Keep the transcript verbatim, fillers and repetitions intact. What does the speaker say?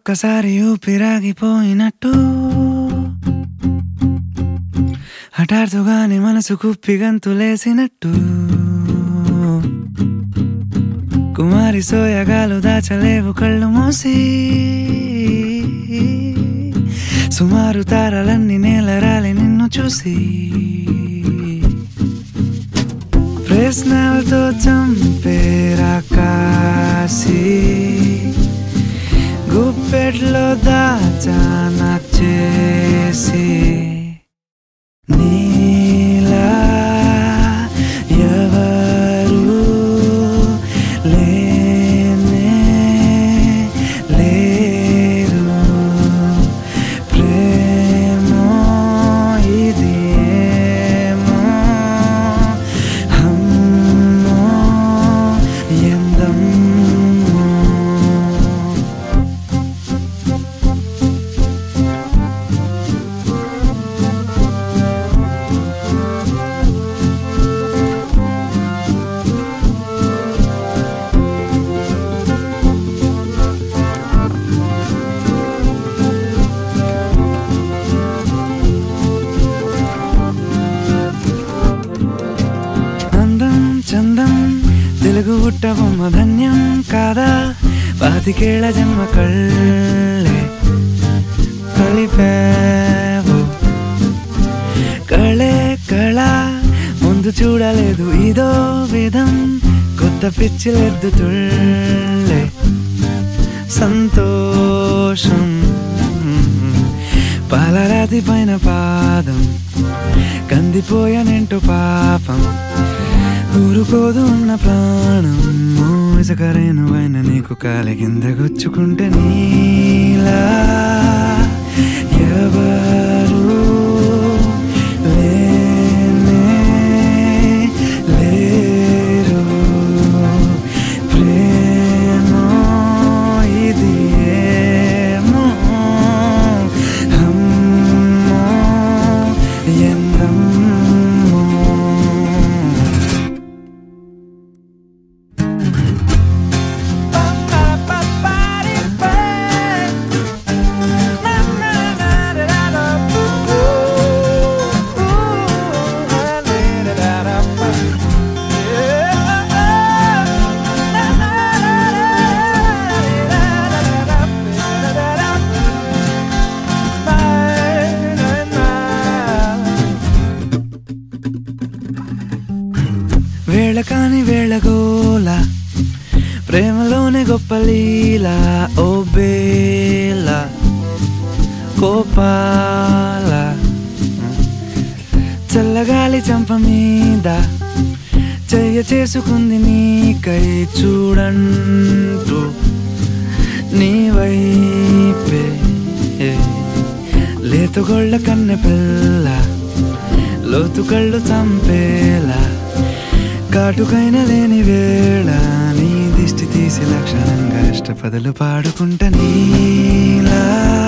ఒక్కసారి ఊపిరాగిపోయినట్టు హఠాత్తుగానే మనసు కుప్పి గంతులేసినట్టు కుమారి సోయగాలు దాచలేవు కళ్ళు మూసి సుమారు తారలన్నీ నేలరాలి నిన్ను చూసి ప్రశ్నలతో చంపేరా కాసి గుప్పెట్లో దాచానా చేసి నీలా ఎవరు లేనే లేరు ప్రేమో ఇది ఏమో అమ్మో ఎందమ్మో చందం తెలుగు పుట్టబొమ్మ ధన్యం కాదా పాతికేళ్ల జన్మ కళ్ళే కలిపావు కళే కళ ముందు చూడలేదు ఇదో విధం కొత్త పిచ్చిలెద్దుతుళ్ళే సంతోషం పాలరాతి పైన పాదం కందిపోయానంటూ పాపం ఊరుకోదు ఉన్న ప్రాణం ఇసుకరేనువైన నీకు కాలి కింద గుచ్చుకుంటే నీలా ఎవరు లేనే లేరు ప్రేమో ఇది ఏమో అమ్మో ఎందమ్మో వేళ కాని వేళగోల ప్రేమలోనే గొప్ప లీల ఓ బేల కోపాల చల్లగాలి చంప మీద చెయ్య చేసుకుంది నీకై చూడంటూ నీ వైపే లేతుగొళ్ళ కన్నె పిల్ల లోతు కళ్ళు చంపేలా కాటుకైన లేని వేళ నీ దిష్టి తీసి లక్షణంగా ఇష్టపదలు పాడుకుంటా నీలా